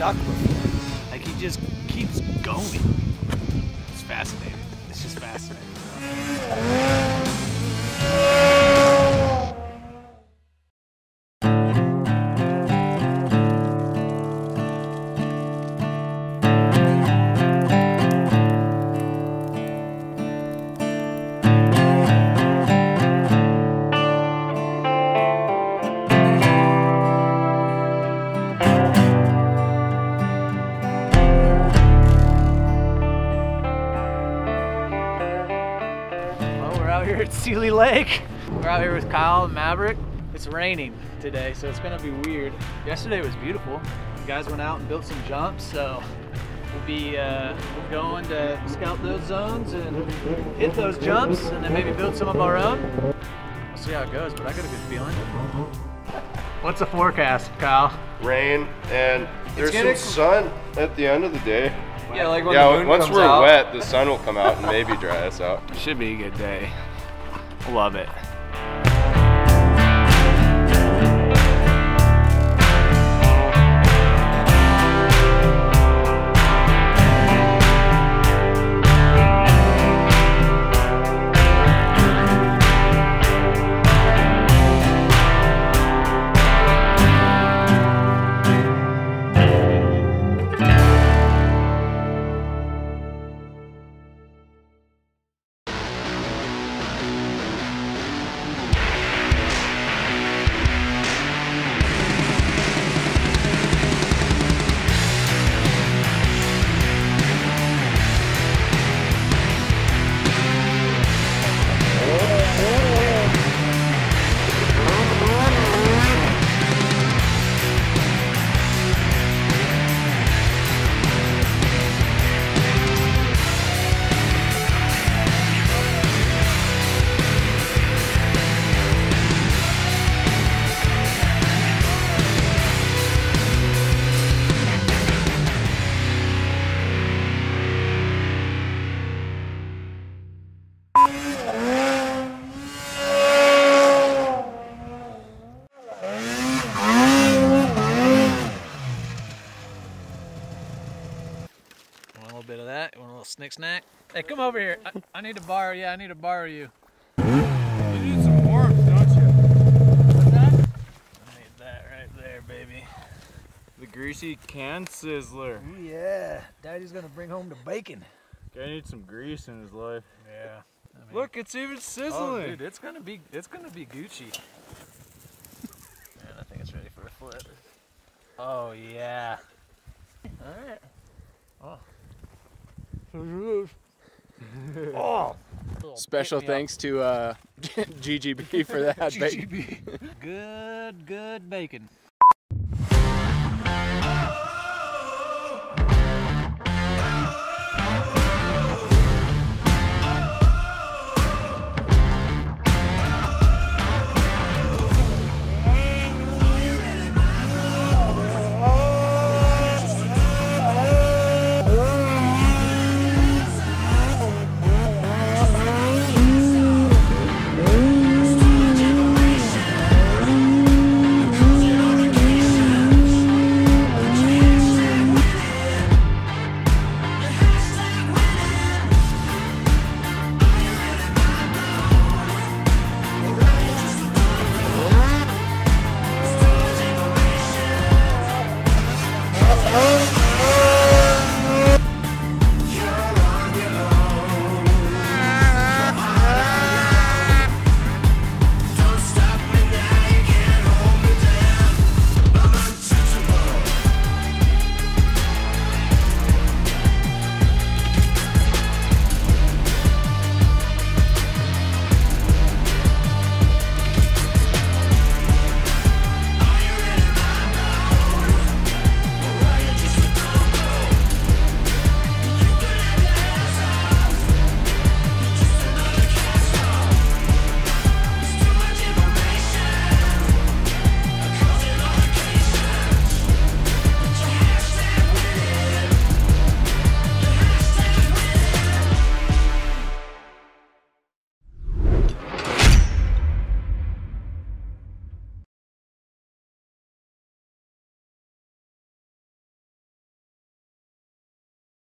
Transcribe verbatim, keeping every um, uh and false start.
stuck before. Like he just keeps going. It's fascinating. It's just fascinating. Here at Seeley Lake. We're out here with Kyle and Maverick. It's raining today, so it's gonna be weird. Yesterday was beautiful. You guys went out and built some jumps, so we'll be uh, going to scout those zones and hit those jumps, and then maybe build some of our own. We'll see how it goes, but I got a good feeling. What's the forecast, Kyle? Rain, and there's some sun at the end of the day. Yeah, like when yeah, the moon once comes we're out. wet, the sun will come out and maybe dry us out. Should be a good day. Love it. Bit of that. You want a little snick snack? Hey, come over here. I, I need to borrow. Yeah, I need to borrow you. You need some warmth, don't you? What's that? I need that right there, baby. The greasy can sizzler. Ooh, yeah. Daddy's gonna bring home the bacon. Guy needs some grease in his life. Yeah. I mean, look, it's even sizzling. Oh, dude, it's gonna be it's gonna be Gucci. Man, I think it's ready for a flip. Oh yeah. All right. Oh. Oh. Special thanks to uh, G G B for that. G G B. Good, good bacon.